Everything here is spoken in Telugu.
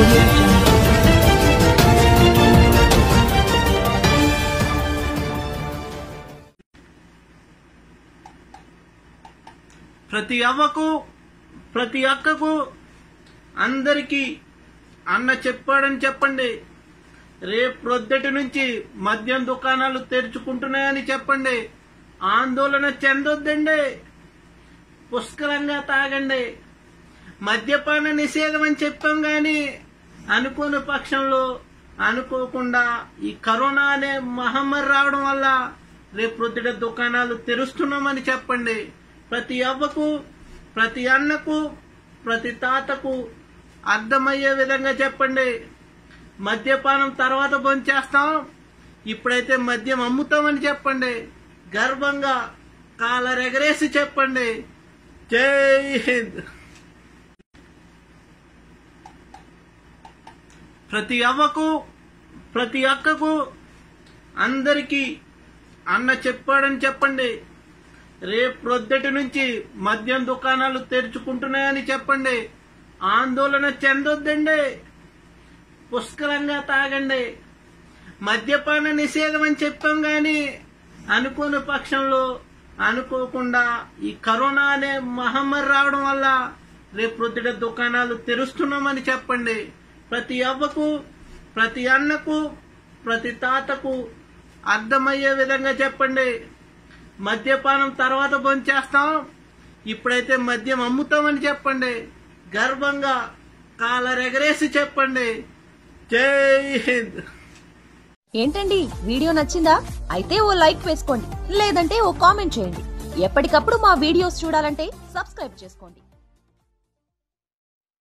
Audio Jungle. ప్రతి అవ్వకు ప్రతి అక్కకు అందరికీ అన్న చెప్పాడని చెప్పండి. రేపు ప్రొద్దటి నుంచి మద్యం దుకాణాలు తెరుచుకుంటున్నాయని చెప్పండి. ఆందోళన చెందొద్దండి, పుష్కలంగా తాగండి. మద్యపాన నిషేధం అని చెప్పాం గాని అనుకోని పక్షంలో అనుకోకుండా ఈ కరోనా అనే మహమ్మారి రావడం వల్ల రేపు ప్రొద్దుట దుకాణాలు తెరుస్తున్నామని చెప్పండి. ప్రతి అవ్వకు ప్రతి అన్నకు ప్రతి తాతకు అర్థమయ్యే విధంగా చెప్పండి. మద్యపానం తర్వాత భోంచేస్తాం, ఇప్పుడైతే మద్యం అమ్ముతామని చెప్పండి. గర్వంగా కాలరెగరేసి చెప్పండి. జై హింద్. ప్రతి అవ్వకు ప్రతి అక్కకు అందరికీ అన్న చెప్పాడని చెప్పండి. రేపు ప్రొద్దటి నుంచి మద్యం దుకాణాలు తెరుచుకుంటున్నాయని చెప్పండి. ఆందోళన చెందొద్దండి, పుష్కలంగా తాగండి. మద్యపాన నిషేధం అని చెప్పాం గాని అనుకోని పక్షంలో అనుకోకుండా ఈ కరోనా అనే మహమ్మారి రావడం వల్ల రేపు ప్రొద్దుట దుకాణాలు తెరుస్తున్నామని చెప్పండి. ప్రతి అవ్వకు ప్రతి అన్నకు ప్రతి తాతకు అర్థమయ్యే విధంగా చెప్పండి. మద్యపానం తర్వాత భోంచేస్తాం, ఇప్పుడైతే మద్యం అమ్ముతామని చెప్పండి. గర్వంగా కాలరెగరేసి చెప్పండి. జై హింద్. ఏంటండి, వీడియో నచ్చిందా? అయితే ఓ లైక్ వేసుకోండి, లేదంటే ఓ కామెంట్ చేయండి. ఎప్పటికప్పుడు మా వీడియోస్ చూడాలంటే సబ్స్క్రైబ్ చేసుకోండి.